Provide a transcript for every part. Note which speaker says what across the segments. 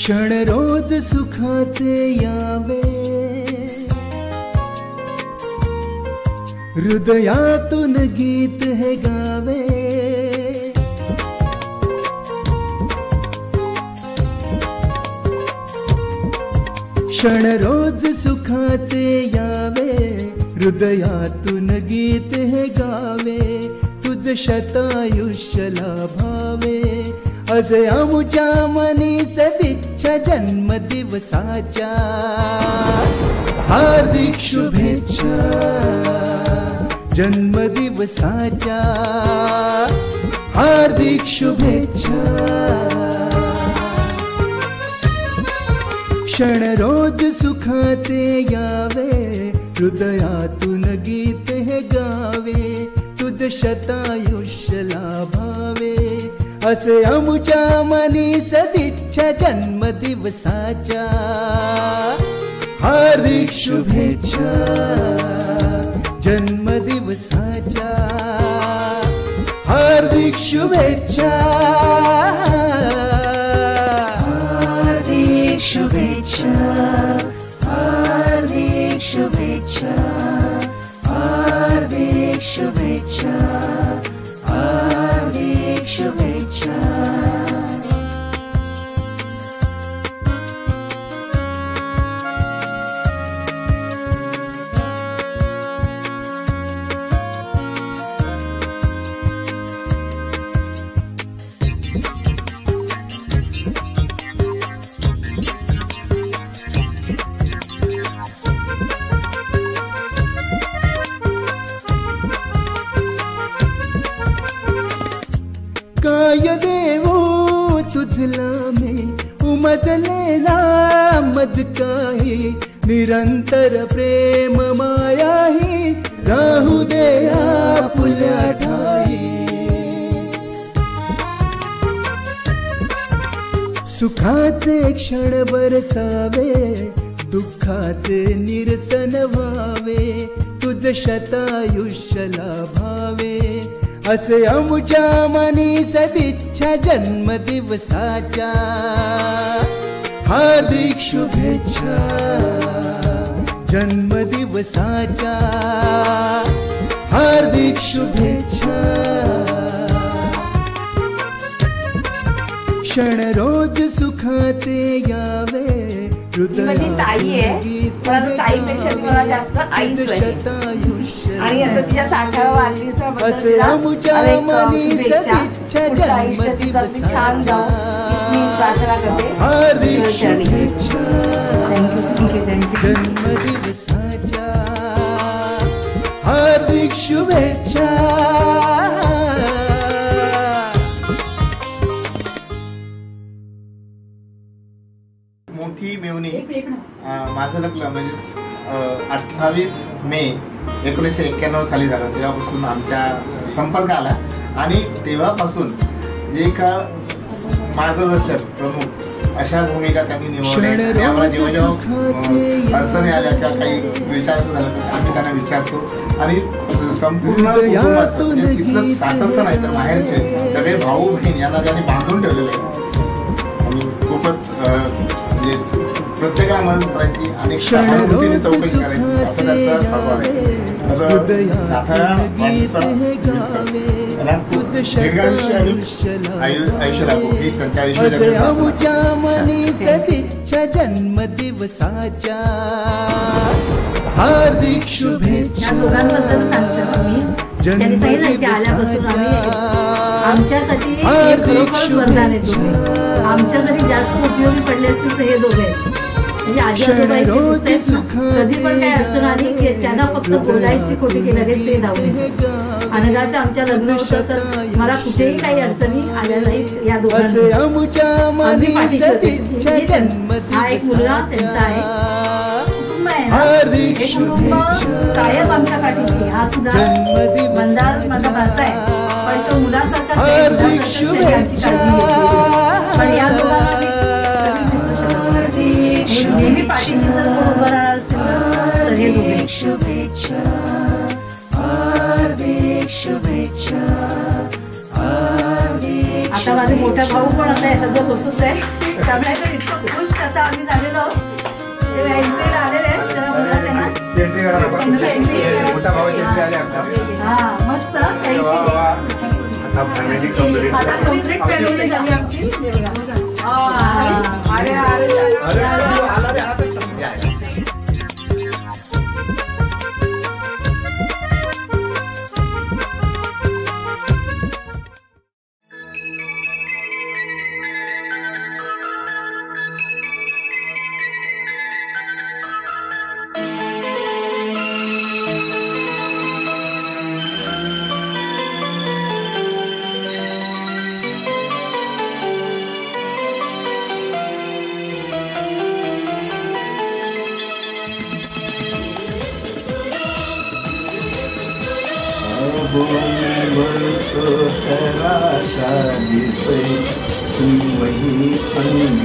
Speaker 1: क्षण रोज सुखाचे यावे, हृदयातून गीत हे गावे। क्षण रोज सुखाचे यावे, हृदयातून गीत हे गावे। तुझ शतायुष्य लाभावे, असे आमुच्या मनी सदिच्छा जन्मदिवसाच्या। हार्दिक शुभेच्छा जन्मदिवसाच्या, हार्दिक शुभेच्छा। क्षण रोज सुखाचे यावे, हृदयातून गीत हे गावे। तुझ शतायुष्य लाभावे, असे आमुच्या मनी सदिच्छा जन्मदिवसाच्या। हार्दिक शुभेच्छा जन्मदिवसाच्या, हार्दिक शुभेच्छा,
Speaker 2: हार्दिक शुभेच्छा, हार्दिक शुभेच्छा, हार्दिक शुभेच्छा, हार्दिक शुभेच्छा।
Speaker 1: काय देवो तुझला में उमजलेला मज काही, निरंतर प्रेम मायाही राहू दे आपुल्या ठाई। सुखाचे क्षण बरसावे, दुःखाचे निरसन व्हावे। तुझ शतायुष्य लाभावे, असे आमुच्या मनी सदिच्छा जन्मदिवसाच्या। हार्दिक शुभेच्छा जन्मदिवसाच्या, हार्दिक शुभेच्छा। क्षण रोज सुखाचे यावे,
Speaker 3: माझी ताई आहे, पण ताईपेक्षा ती मला जास्त आईच वाटते। आणि आता तिच्या 60व्या वाढदिवसाबद्दल छान जाऊ मी प्रार्थना करते।
Speaker 1: हार्दिक शुभेच्छा जन्मदिवसाच्या, हार्दिक शुभेच्छा।
Speaker 4: मोठी मेवणी माझं लग्न म्हणजे 28 मे 1991 साली झालं। तेव्हापासून आमच्या संपर्क आला आणि तेव्हापासून जे का मार्गदर्शक प्रमुख अशा भूमिका त्यांनी निवडल्या। त्यामुळे जेव्हा जेव्हा अडचणी आल्या किंवा काही विचारायचं झालं तर आम्ही त्यांना विचारतो आणि संपूर्ण कुटुंबाचं म्हणजे तिथलं सासरचं नाही तर बाहेरचे सगळे भाऊ बहीण यांना त्यांनी बांधून ठेवलेले आहे। आणि खूपच प्रत्येकाला मदत करायची आणि सहानुभूतीने चौकशी करायची असं त्यांचा स्वभाव आहे। तर 60व्या दीर्घायुष्य आणि आयुष्य लाभो ही त्यांच्या
Speaker 1: सदिच्छा जन्मदिवसाच्या। हार्दिक शुभेच्छा जन्मदिवसाच्या,
Speaker 5: आमच्यासाठी आमच्यासाठी जास्त उपयोगी पडले असतील तर हे दोघे म्हणजे आजी आजोबाईची पुस्तक कधी पण काही अडचण आली की त्यांना फक्त बोलायची खोटी की लगेच ते धावले। अनघाचं आमच्या लग्न होतं तर मला कुठेही काही अडचणी आल्या नाही या दोघांना अगदी पाठीशी होते। हा एक मुलगा त्यांचा आहे, कुटुंब आहे ना, एक कुटुंब कायम आमच्या पाठीशी। हा सुद्धा मंदार माझा भाचा आहे पण तो मुलासारखा पण या दोघांना नेहमी पाठीशी जर उभं राहणार असेल तर हे दोघे।
Speaker 2: शुभेच्छा हार्दिक शुभेच्छा हार्दिक।
Speaker 5: आता आता माझे मोठा भाऊ पण आता याचा बसूच आहे, त्यामुळे तो इतकं खुश आता आम्ही झालेलो. ते एंट्रीला आलेले आहेत, जरा बघा त्यांना हा मस्त. आता कंप्लीट फॅमिली झाली आमची.
Speaker 1: तुम वही संग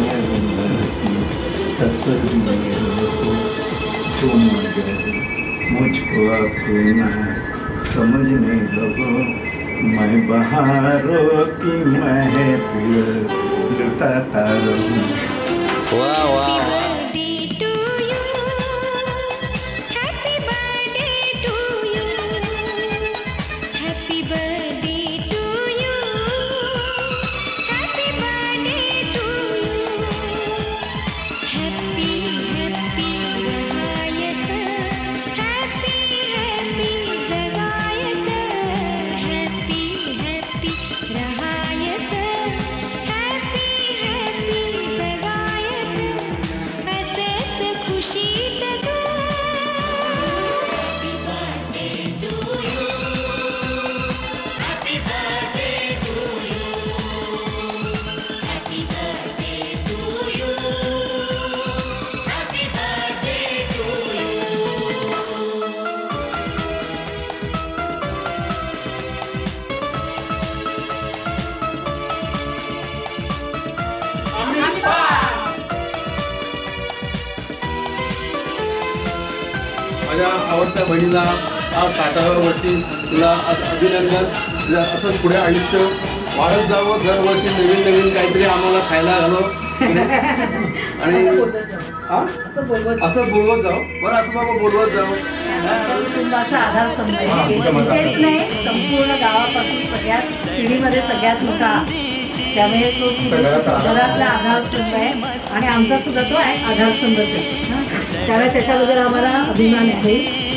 Speaker 1: तस्वीर हो तुम मुझको अपना समझने लगो, मैं बहारों की महफिल लुटाता रहूं.
Speaker 6: वाह वाह.
Speaker 7: माझ्या आवडत्या बहिणीला आज 60व्या वर्षी तुला अभिनंदन. असं पुढे आयुष्य वाढत जावं, दरवर्षी नवीन नवीन काहीतरी आम्हाला खायला घालो आणि असं बोलवत जाऊ. बरं असं बाबा बोलवत जाऊ.
Speaker 5: कुटुंबाचा आधारस्तंभ आहे, इथेच नाही संपूर्ण गावापासून सगळ्यात पिढीमध्ये सगळ्यात मोठा, त्यामुळे तो घरातला आधारस्तंभ आहे आणि आमचा सुद्धा तो आहे आधारस्तंभच आहे. त्यामुळे त्याच्याबद्दल आम्हाला अभिमान आहे.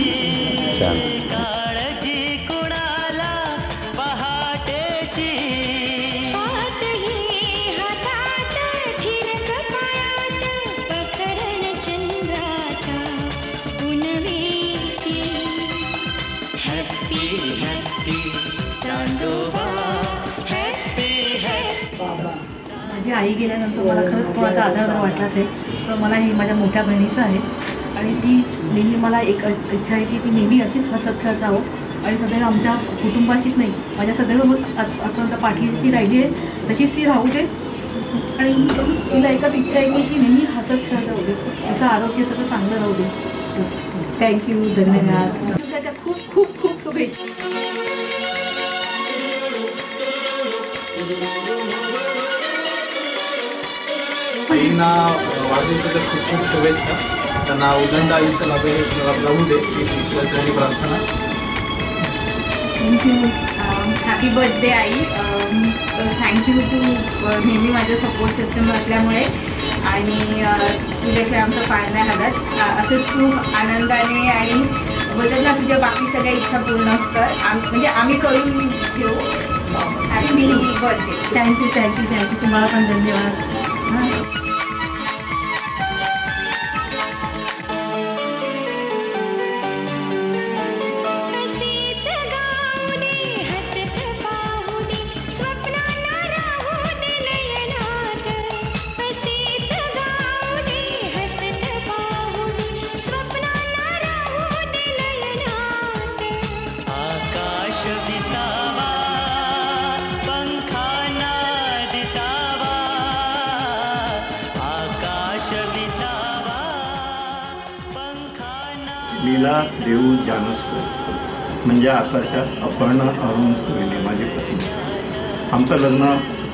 Speaker 5: माझी आई गेल्यानंतर मला खरंच कोणाचा आधार जर वाटला असेल तर मला हे माझ्या मोठ्या बहिणीचं आहे. आणि ती नेहमी मला एक इच्छा आहे की ती नेहमी अशीच हसत खेळत जावं आणि सदैव आमच्या कुटुंबाशीच नाही माझ्या सदैव आतापर्यंत पाठीची राहिली आहे तशीच ती राहू दे. आणि तिला एकच इच्छा आहे की ती नेहमी हसत खेळत राहू दे, तिचं आरोग्य सगळं चांगलं राहू दे. थँक्यू, धन्यवाद. खूप खूप खूप शुभेच्छा.
Speaker 7: आईंना वाढदिवसाच्या खूप खूप शुभेच्छा. त्यांना उदंड आयुष्य लाभू दे ही ईश्वराची प्रार्थना.
Speaker 3: थँक्यू. हॅपी बर्थडे आई. थँक्यू तू नेहमी माझ्या सपोर्ट सिस्टम असल्यामुळे आणि तुझ्याशिवाय आमचं पार नाही हलत. असंच तू आनंदाने आणि बदल ना तुझ्या बाकी सगळ्या इच्छा पूर्ण कर, म्हणजे आम्ही करून घेऊ. Happy birthday.
Speaker 5: Thank you thank you thank you. तुम्हाला पण धन्यवाद.
Speaker 1: लीला देऊ जानसकर म्हणजे आताच्या अपर्णा अरुण सुवेने माझी पत्नी. आमचं लग्न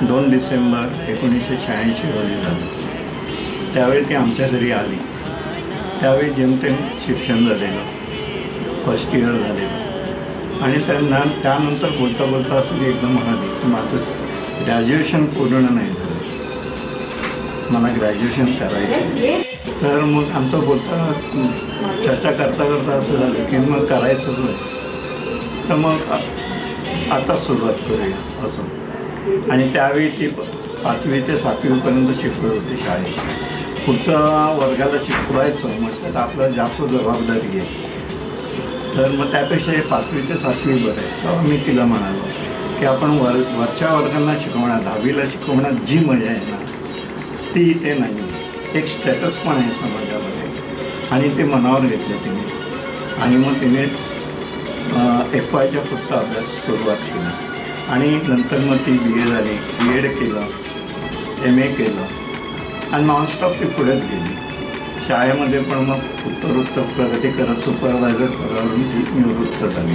Speaker 1: 2 डिसेंबर 1986 रोजी झालं. त्यावेळी ती आमच्या घरी आली. त्यावेळी जेमतेम शिक्षण झालेलं, फर्स्ट इयर झालेलं. आणि त्यानंतर बोलता बोलता असं ती एकदम म्हणाली की माझं ग्रॅज्युएशन पूर्ण नाही झालं, मला ग्रॅज्युएशन करायचं. तर मग आमचं बोलता चर्चा करता करता असं झालं की मग करायचंच नाही, तर मग आता सुरुवात करूया असं. आणि त्यावेळी ती 5वी ते 7वीपर्यंत शिकवत होती शाळेत. पुढच्या वर्गाला शिकवायचं म्हटलं तर आपलं जास्त जबाबदारी आहे. तर मग त्यापेक्षा हे 5वी ते 7वी बरं आहे. तेव्हा मी तिला म्हणालो की आपण वरच्या वर्गांना शिकवण्यात, 10वीला शिकवण्यात जी मजा आहे ना ती इथे नाही. एक स्टेटस पण आहे समाजामध्ये आणि ते मनावर घेतलं तिने. आणि मग तिने FYच्या पुढचा अभ्यास सुरुवात केला. आणि नंतर मग ती BA झाली, B.Ed केलं, MA केलं आणि नॉनस्टॉप ती पुढेच गेली. शाळेमध्ये पण मग उत्तरोत्तर प्रगती करत सुपरवायझर पदावरून ती निवृत्त झाली.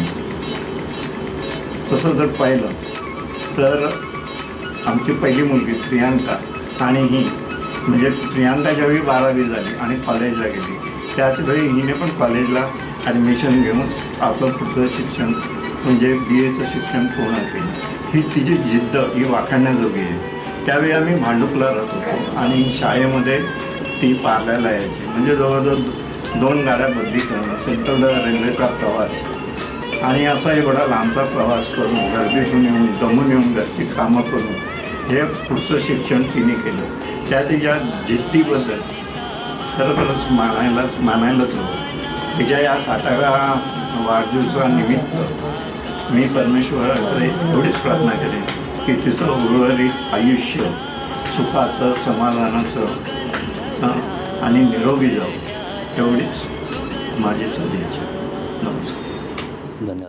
Speaker 1: तसं जर पाहिलं तर आमची पहिली मुलगी प्रियांका आणि ही, म्हणजे प्रियांका ज्यावेळी 12वी झाली आणि कॉलेजला गेली त्याच वेळी हिने पण कॉलेजला ॲडमिशन घेऊन आपलं पुढचं शिक्षण म्हणजे BAचं शिक्षण पूर्ण केलं. ही तिची जिद्द ही वाखाणण्याजोगी आहे. त्यावेळी आम्ही भांडुपला राहत होतो आणि शाळेमध्ये ती पार्ल्याला यायची. म्हणजे जवळजवळ 2 गाड्या बदली करणं, सेंट्रल रेल्वेचा प्रवास आणि असा एवढा लांबचा प्रवास करून गर्दीतून येऊन दमून येऊन घरची कामं करून हे पुढचं शिक्षण तिने केलं. त्या तिच्या जिद्दीबद्दल खरोखरच मानायलाच हवं. तिच्या या 60व्या वाढदिवसानिमित्त मी परमेश्वराकडे एवढीच प्रार्थना करेन की तिचं उर्वरित आयुष्य सुखाचं, समाधानाचं आणि निरोगी जावं एवढीच माझी सदिच्छा. नमस्कार.
Speaker 6: धन्यवाद.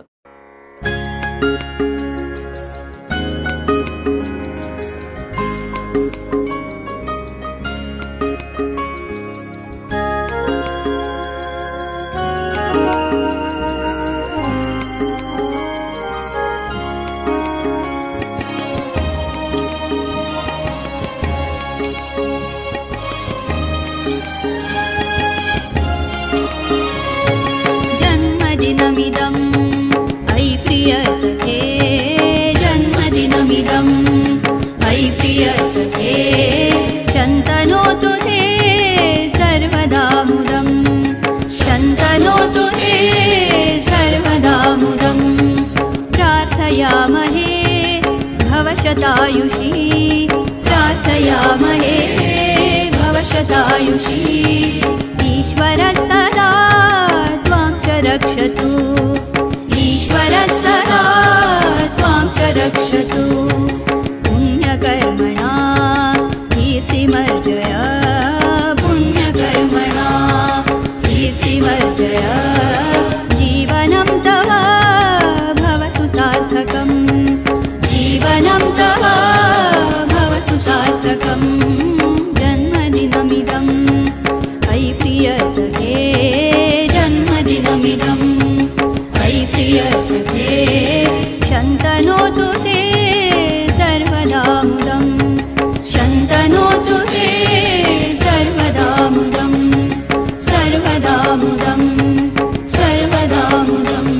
Speaker 8: भवशतायुषी प्रार्थयामहे भवशतायुषी. ईश्वर सदा त्वां च रक्षतु, ईश्वर सदा त्वां च रक्षतु. पुण्यकर्मणा कीर्तिमर्जय, पुण्यकर्मणा कीर्तिमर्जय. जीवनं तव भवतु सार्थकम्, जीवनं तव भवतु सार्थकम्. जन्मदिनमिदम् अयि प्रियसखे, जन्मदिनमिदम् अयि प्रियसखे. शन्तनोतु ते सर्वदा मुदम्, शन्तनोतु ते सर्वदा मुदम्, सर्वदा मुदम्, सर्वदा मुदम्.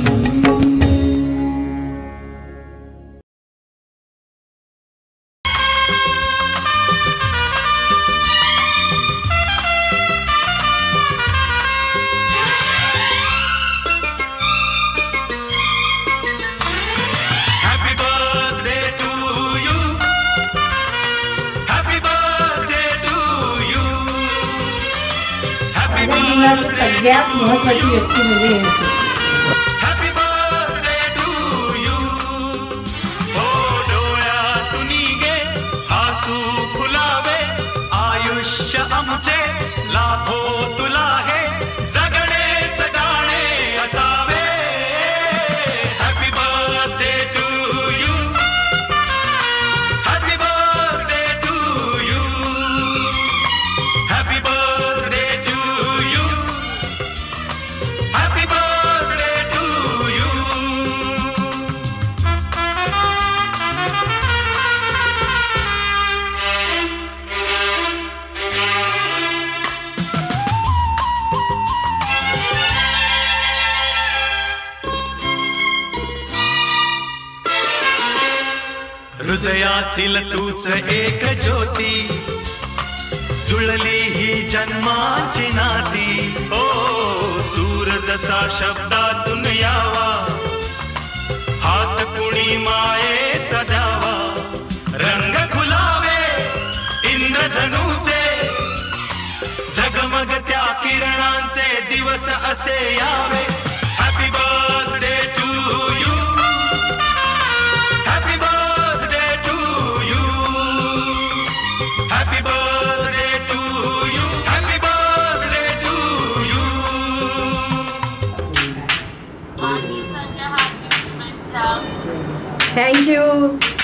Speaker 5: सगळ्यात महत्त्वाची व्यक्ती म्हणजे यांची.
Speaker 9: Happy birthday जगातील तूच एक ज्योती, जुळली ही जन्माची नाती. ओ सूर जसा शब्दातून यावा, हात कुणी मायेचा द्यावा, रंग खुलावे इंद्रधनुचे, झगमग त्या किरणांचे दिवस असे यावे. Happy birthday to you, happy birthday to you, happy birthday to you, happy birthday to you.
Speaker 5: Thank you.